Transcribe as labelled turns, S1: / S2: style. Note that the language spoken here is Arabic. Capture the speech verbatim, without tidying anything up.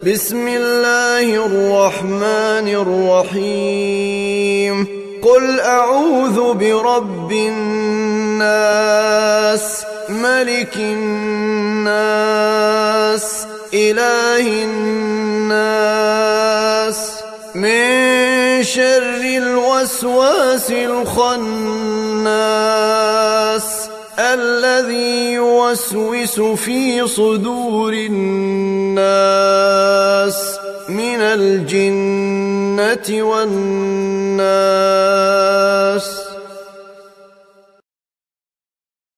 S1: بسم الله الرحمن الرحيم قل أعوذ برب الناس ملك الناس إله الناس من شر الوسواس الخناس الذي يوسوس في صدور الناس من الجنة والناس.